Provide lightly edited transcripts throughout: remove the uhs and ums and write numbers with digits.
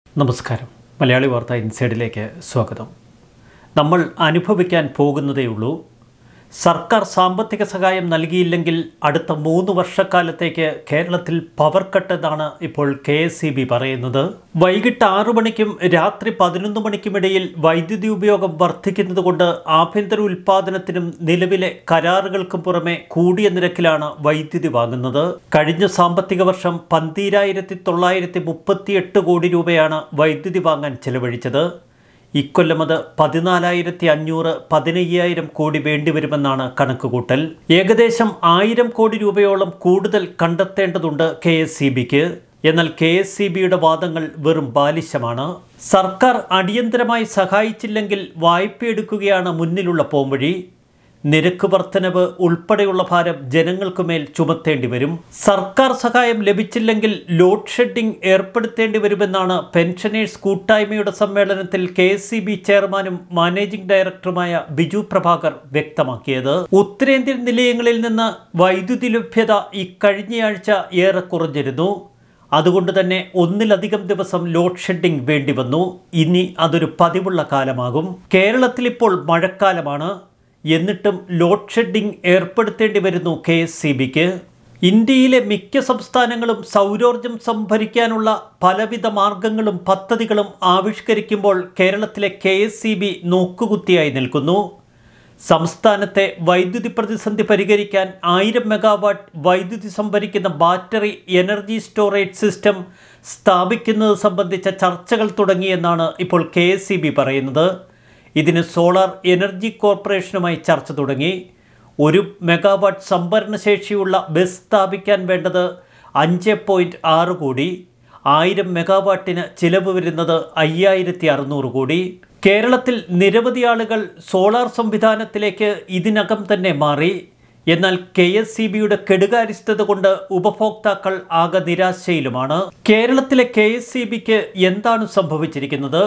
നമസ്കാരം. മലയാളി വാർത്ത ഇൻസൈഡിലേക്ക് സ്വാഗതം. നമ്മൾ അനുഭവിക്കാൻ പോകുന്നതേയുള്ളൂ. സർക്കാർ സാമ്പത്തിക സഹായം നൽകിയില്ലെങ്കിൽ അടുത്ത 3 വർഷക്കാലത്തേക്ക് കേരളത്തിൽ പവർ കട്ട് എന്നാണ് ഇപ്പോൾ KSEB പറയുന്നത്. വൈകിട്ട് 6 മണിക്കും രാത്രി 11 മണിക്കുമിടയിൽ വൈദ്യുതി ഉപയോഗം വർദ്ധിക്കുന്നതുകൊണ്ട് ആഭ്യന്തര ഉൽപ്പാദനത്തിനും നിലവിലെ കരാറുകൾക്കും പുറമെ കൂടിയ നിരക്കിലാണ് വൈദ്യുതി വാങ്ങുന്നത്. കഴിഞ്ഞ സാമ്പത്തിക വർഷം 12,938 കോടി രൂപയാണ് വൈദ്യുതി വാങ്ങാൻ ചെലവഴിച്ചത്. ഇക്കൊല്ലം അത് 14,500 15,000 കോടി വേണ്ടിവരുമെന്നാണ് കണക്കുകൂട്ടൽ. ഏകദേശം 1000 കോടി രൂപയോളം കൂടുതൽ കണ്ടെത്തേണ്ടതുണ്ട് KSEBക്ക്. എന്നാൽ KSEBയുടെ വാദങ്ങൾ വെറും ബാലിശമാണ്. സർക്കാർ അടിയന്തരമായി സഹായിച്ചില്ലെങ്കിൽ വായ്പയെടുക്കുകയാണ് മുന്നിലുള്ള പോംവഴി. നിരക്ക് വർധനവ് ഉൾപ്പെടെയുള്ള ഭാരം ജനങ്ങൾക്കുമേൽ ചുമത്തേണ്ടി വരും. സർക്കാർ സഹായം ലഭിച്ചില്ലെങ്കിൽ ലോഡ് ഷെഡിംഗ് ഏർപ്പെടുത്തേണ്ടി വരുമെന്നാണ് പെൻഷനേഴ്സ് കൂട്ടായ്മയുടെ സമ്മേളനത്തിൽ KSEB ചെയർമാനും മാനേജിംഗ് ഡയറക്ടറുമായ ബിജു പ്രഭാകർ വ്യക്തമാക്കിയത്. ഉത്തരേന്ത്യൻ നിലയങ്ങളിൽ നിന്ന് വൈദ്യുതി ലഭ്യത ഇക്കഴിഞ്ഞയാഴ്ച ഏറെ കുറഞ്ഞിരുന്നു. അതുകൊണ്ട് തന്നെ ഒന്നിലധികം ദിവസം ലോഡ് ഷെഡിംഗ് വേണ്ടിവന്നു. ഇനി അതൊരു പതിവുള്ള കാലമാകും. കേരളത്തിൽ ഇപ്പോൾ മഴക്കാലമാണ്. എന്നിട്ടും ലോഡ് ഷെഡിംഗ് ഏർപ്പെടുത്തേണ്ടി വരുന്നു KSEBക്ക്. ഇന്ത്യയിലെ മിക്ക സംസ്ഥാനങ്ങളും സൗരോർജം സംഭരിക്കാനുള്ള പലവിധ മാർഗങ്ങളും പദ്ധതികളും ആവിഷ്കരിക്കുമ്പോൾ കേരളത്തിലെ KSEB നോക്കുകുത്തിയായി നിൽക്കുന്നു. സംസ്ഥാനത്തെ വൈദ്യുതി പ്രതിസന്ധി പരിഹരിക്കാൻ 1000 മെഗാവാട്ട് വൈദ്യുതി സംഭരിക്കുന്ന ബാറ്ററി എനർജി സ്റ്റോറേജ് സിസ്റ്റം സ്ഥാപിക്കുന്നത് സംബന്ധിച്ച ചർച്ചകൾ തുടങ്ങിയെന്നാണ് ഇപ്പോൾ KSEB പറയുന്നത്. ഇതിന് സോളാർ എനർജി കോർപ്പറേഷനുമായി ചർച്ച തുടങ്ങി. 1 മെഗാവാട്ട് സംഭരണശേഷിയുള്ള ബസ് സ്ഥാപിക്കാൻ വേണ്ടത് 5.6 കോടി. 1000 മെഗാവാട്ടിന് ചിലവ് വരുന്നത് 5,600 കോടി. കേരളത്തിൽ നിരവധി ആളുകൾ സോളാർ സംവിധാനത്തിലേക്ക് ഇതിനകം തന്നെ മാറി. എന്നാൽ KSEBയുടെ കെടുകാര്യസ്ഥത കൊണ്ട് ഉപഭോക്താക്കൾ ആകെ നിരാശയിലുമാണ്. കേരളത്തിലെ KSEBക്ക് എന്താണ് സംഭവിച്ചിരിക്കുന്നത്?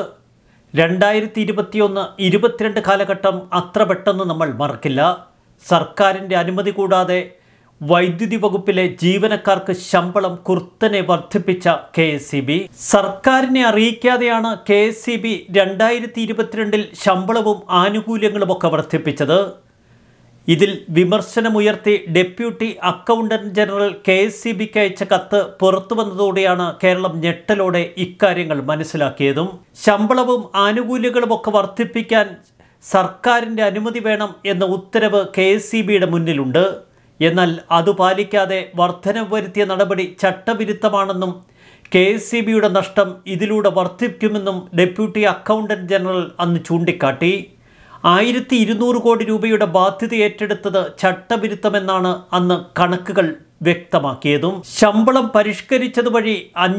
2021-22 കാലഘട്ടം അത്ര പെട്ടെന്ന് നമ്മൾ മറക്കില്ല. സർക്കാരിൻ്റെ അനുമതി കൂടാതെ വൈദ്യുതി വകുപ്പിലെ ജീവനക്കാർക്ക് ശമ്പളം കുർത്തനെ വർദ്ധിപ്പിച്ച KSEB. സർക്കാരിനെ അറിയിക്കാതെയാണ് KSEB 2022 ശമ്പളവും ആനുകൂല്യങ്ങളുമൊക്കെ വർദ്ധിപ്പിച്ചത്. ഇതിൽ വിമർശനമുയർത്തി ഡെപ്യൂട്ടി അക്കൗണ്ടന്റ് ജനറൽ KSEBക്ക് അയച്ച കത്ത് പുറത്തു വന്നതോടെയാണ് കേരളം ഞെട്ടലോടെ ഇക്കാര്യങ്ങൾ മനസ്സിലാക്കിയതും. ശമ്പളവും ആനുകൂല്യങ്ങളുമൊക്കെ വർദ്ധിപ്പിക്കാൻ സർക്കാരിൻ്റെ അനുമതി വേണം എന്ന ഉത്തരവ് KSEBയുടെ മുന്നിലുണ്ട്. എന്നാൽ അത് പാലിക്കാതെ വർധനവ് വരുത്തിയ നടപടി ചട്ടവിരുദ്ധമാണെന്നും KSEBയുടെ നഷ്ടം ഇതിലൂടെ വർദ്ധിക്കുമെന്നും ഡെപ്യൂട്ടി അക്കൗണ്ടന്റ് ജനറൽ അന്ന് ചൂണ്ടിക്കാട്ടി. 1,200 കോടി രൂപയുടെ ബാധ്യത ഏറ്റെടുത്തത് ചട്ടവിരുദ്ധമെന്നാണ് അന്ന് കണക്കുകൾ വ്യക്തമാക്കിയതും. ശമ്പളം പരിഷ്കരിച്ചതുവഴി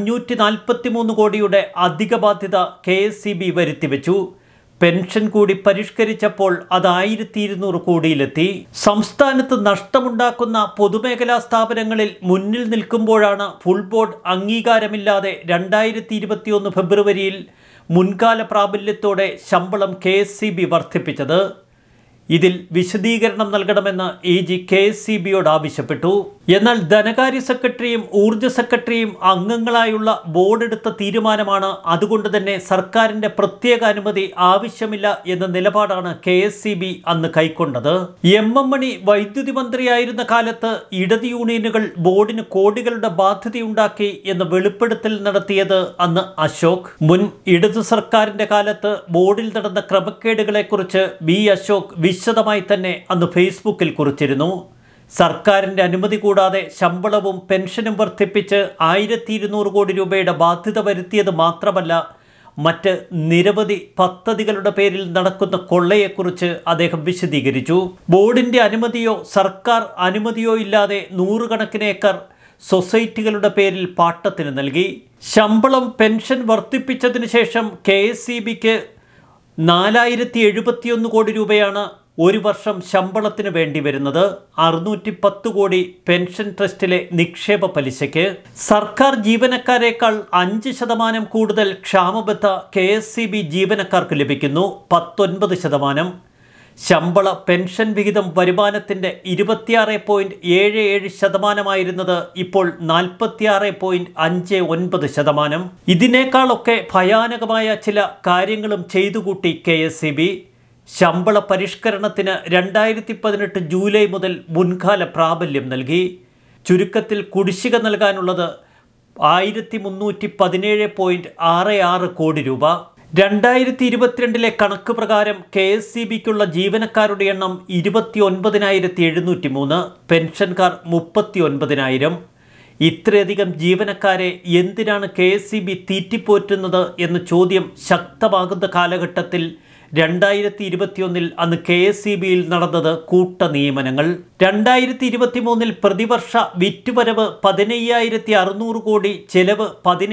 543 കോടിയുടെ അധിക ബാധ്യത KSEB വരുത്തിവെച്ചു. പെൻഷൻ കൂടി പരിഷ്കരിച്ചപ്പോൾ അത് 1,200 കോടിയിലെത്തി. സംസ്ഥാനത്ത് നഷ്ടമുണ്ടാക്കുന്ന പൊതുമേഖലാ സ്ഥാപനങ്ങളിൽ മുന്നിൽ നിൽക്കുമ്പോഴാണ് ഫുൾ ബോർഡ് അംഗീകാരമില്ലാതെ 2021 ഫെബ്രുവരിയിൽ മുൻകാല പ്രാബല്യത്തോടെ ശമ്പളം KSEB വർദ്ധിപ്പിച്ചത്. ഇതിൽ വിശദീകരണം നൽകണമെന്ന് AG KSEBയോട് ആവശ്യപ്പെട്ടു. എന്നാൽ ധനകാര്യ സെക്രട്ടറിയും ഊർജ്ജ സെക്രട്ടറിയും അംഗങ്ങളായുള്ള ബോർഡ് എടുത്ത തീരുമാനമാണ്. അതുകൊണ്ട് തന്നെ സർക്കാരിൻ്റെ പ്രത്യേക അനുമതി ആവശ്യമില്ല എന്ന നിലപാടാണ് KSEB അന്ന് കൈക്കൊണ്ടത്. MM മണി വൈദ്യുതി മന്ത്രിയായിരുന്ന കാലത്ത് ഇടത് യൂണിയനുകൾ ബോർഡിന് കോടികളുടെ ബാധ്യതയുണ്ടാക്കി എന്ന വെളിപ്പെടുത്തൽ നടത്തിയത് അന്ന് അശോക്. മുൻ ഇടതു സർക്കാരിൻ്റെ കാലത്ത് ബോർഡിൽ നടന്ന ക്രമക്കേടുകളെക്കുറിച്ച് B. അശോക് വിശദമായി തന്നെ അന്ന് ഫേസ്ബുക്കിൽ കുറിച്ചിരുന്നു. സർക്കാരിൻ്റെ അനുമതി കൂടാതെ ശമ്പളവും പെൻഷനും വർദ്ധിപ്പിച്ച് 1,200 കോടി രൂപയുടെ ബാധ്യത വരുത്തിയത് മാത്രമല്ല, മറ്റ് നിരവധി പദ്ധതികളുടെ പേരിൽ നടക്കുന്ന കൊള്ളയെക്കുറിച്ച് അദ്ദേഹം വിശദീകരിച്ചു. ബോർഡിൻ്റെ അനുമതിയോ സർക്കാർ അനുമതിയോ ഇല്ലാതെ 100 കണക്കിന് ഏക്കർ സൊസൈറ്റികളുടെ പേരിൽ പാട്ടത്തിന് നൽകി. ശമ്പളം പെൻഷൻ വർദ്ധിപ്പിച്ചതിന് ശേഷം KSEBക്ക് 4,071 കോടി രൂപയാണ് ഒരു വർഷം ശമ്പളത്തിന് വേണ്ടി വരുന്നത്. 610 കോടി പെൻഷൻ ട്രസ്റ്റിലെ നിക്ഷേപ പലിശയ്ക്ക്. സർക്കാർ ജീവനക്കാരേക്കാൾ 5% കൂടുതൽ ക്ഷാമബത്ത KSEB ജീവനക്കാർക്ക് ലഭിക്കുന്നു. 19%. ശമ്പള പെൻഷൻ വിഹിതം വരുമാനത്തിൻ്റെ 26.77% ഇപ്പോൾ 46.59%. ഇതിനേക്കാളൊക്കെ ഭയാനകമായ ചില കാര്യങ്ങളും ചെയ്തുകൂട്ടി KSEB. ശമ്പള പരിഷ്കരണത്തിന് 2018 ജൂലൈ മുതൽ മുൻകാല പ്രാബല്യം നൽകി. ചുരുക്കത്തിൽ കുടിശ്ശിക നൽകാനുള്ളത് 1317.66 കോടി രൂപ. 2022 കണക്ക് പ്രകാരം KSEBക്കുള്ള ജീവനക്കാരുടെ എണ്ണം 29,703, പെൻഷൻകാർ 39,000. ഇത്രയധികം ജീവനക്കാരെ എന്തിനാണ് KSEB തീറ്റിപ്പോറ്റുന്നത് എന്ന ചോദ്യം ശക്തമാകുന്ന കാലഘട്ടത്തിൽ 2021 അന്ന് KSEBയിൽ നടന്നത് കൂട്ട നിയമനങ്ങൾ. 2023 പ്രതിവർഷ വിറ്റുവരവ് 15,600 കോടി, ചെലവ്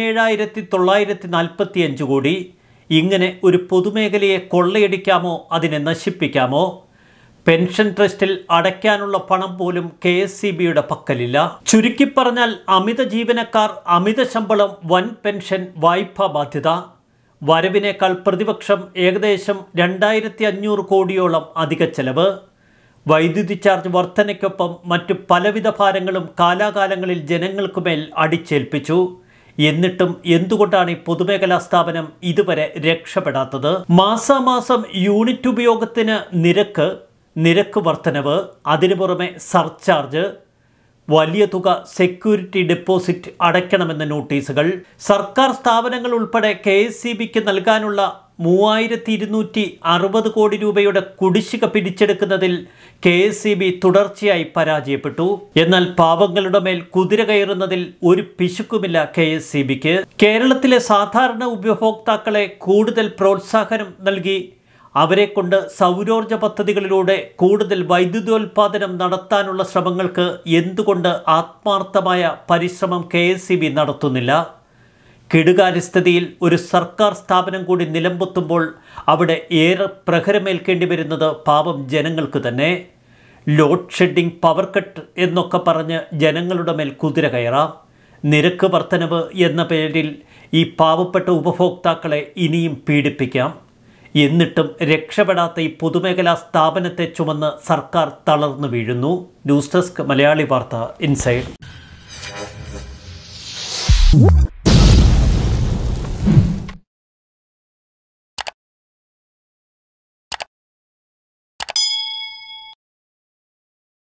17,945 കോടി. ഇങ്ങനെ ഒരു പൊതുമേഖലയെ കൊള്ളയടിക്കാമോ, അതിനെ നശിപ്പിക്കാമോ? പെൻഷൻ ട്രസ്റ്റിൽ അടയ്ക്കാനുള്ള പണം പോലും KSEBയുടെ പക്കലില്ല. ചുരുക്കി പറഞ്ഞാൽ അമിത ജീവനക്കാർ, അമിത ശമ്പളം, വൻ പെൻഷൻ, വായ്പാ ബാധ്യത. വരവിനേക്കാൾ പ്രതിപക്ഷം ഏകദേശം 2,500 കോടിയോളം അധിക ചെലവ്. വൈദ്യുതി ചാർജ് വർധനയ്ക്കൊപ്പം മറ്റു പലവിധ ഭാരങ്ങളും കാലാകാലങ്ങളിൽ ജനങ്ങൾക്കുമേൽ അടിച്ചേൽപ്പിച്ചു. എന്നിട്ടും എന്തുകൊണ്ടാണ് ഈ പൊതുമേഖലാ സ്ഥാപനം ഇതുവരെ രക്ഷപ്പെടാത്തത്? മാസാമാസം യൂണിറ്റ് ഉപയോഗത്തിന് നിരക്ക് വർധനവ്, അതിനു പുറമെ സർചാർജ്, വലിയ തുക സെക്യൂരിറ്റി ഡെപ്പോസിറ്റ് അടയ്ക്കണമെന്ന നോട്ടീസുകൾ. സർക്കാർ സ്ഥാപനങ്ങൾ ഉൾപ്പെടെ KSEBക്ക് നൽകാനുള്ള 3,260 കോടി രൂപയുടെ കുടിശ്ശിക പിടിച്ചെടുക്കുന്നതിൽ KSEB തുടർച്ചയായി പരാജയപ്പെട്ടു. എന്നാൽ പാവങ്ങളുടെ മേൽ കുതിര കയറുന്നതിൽ ഒരു പിശുക്കുമില്ല KSEBക്ക്. കേരളത്തിലെ സാധാരണ ഉപഭോക്താക്കളെ കൂടുതൽ പ്രോത്സാഹനം നൽകി അവരെ കൊണ്ട് സൗരോർജ പദ്ധതികളിലൂടെ കൂടുതൽ വൈദ്യുതോൽപാദനം നടത്താനുള്ള ശ്രമങ്ങൾക്ക് എന്തുകൊണ്ട് ആത്മാർത്ഥമായ പരിശ്രമം KSEB നടത്തുന്നില്ല? കെടുകാര്യസ്ഥിതിയിൽ ഒരു സർക്കാർ സ്ഥാപനം കൂടി നിലംപൊത്തുമ്പോൾ അവിടെ ഏറെ പ്രഹരമേൽക്കേണ്ടി വരുന്നത് പാവം ജനങ്ങൾക്ക് തന്നെ. ലോഡ് ഷെഡിംഗ്, പവർ കട്ട് എന്നൊക്കെ പറഞ്ഞ് ജനങ്ങളുടെ മേൽ കുതിര കയറാം. നിരക്ക് വർധനവ് എന്ന പേരിൽ ഈ പാവപ്പെട്ട ഉപഭോക്താക്കളെ ഇനിയും പീഡിപ്പിക്കാം. എന്നിട്ടും രക്ഷപ്പെടാത്ത ഈ പൊതുമേഖലാ സ്ഥാപനത്തെ ചുമന്ന് സർക്കാർ തളർന്നു വീഴുന്നു. ന്യൂസ് ഡെസ്ക്, മലയാളി വാർത്ത, ഇൻസൈഡ്.